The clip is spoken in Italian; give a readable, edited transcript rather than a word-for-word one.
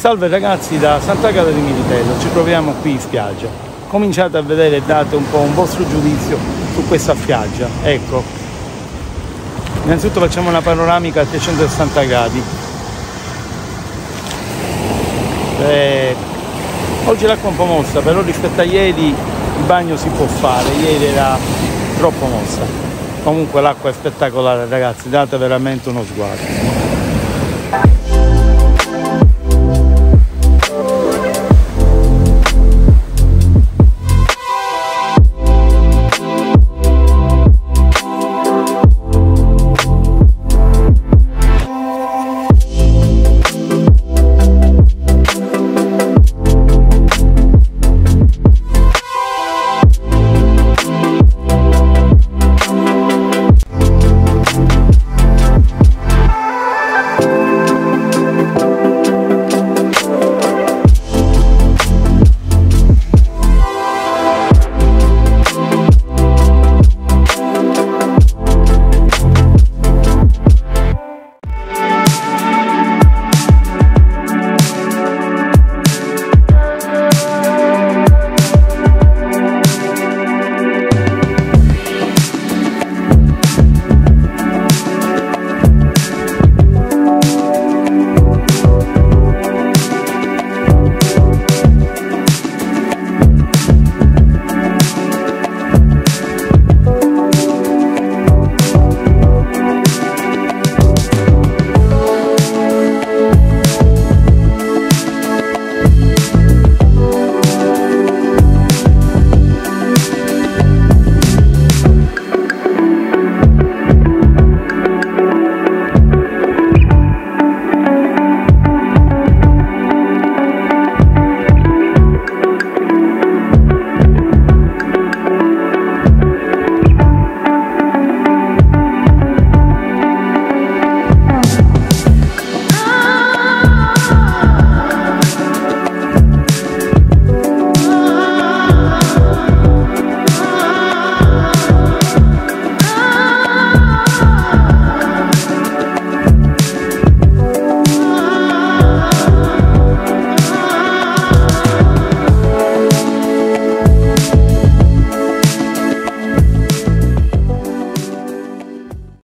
Salve ragazzi da Sant'Agata di Militello, ci troviamo qui in spiaggia. Cominciate a vedere e date un po' un vostro giudizio su questa spiaggia. Ecco, innanzitutto facciamo una panoramica a 360 gradi. Oggi l'acqua è un po' mossa, però rispetto a ieri il bagno si può fare, ieri era troppo mossa. Comunque l'acqua è spettacolare ragazzi, date veramente uno sguardo.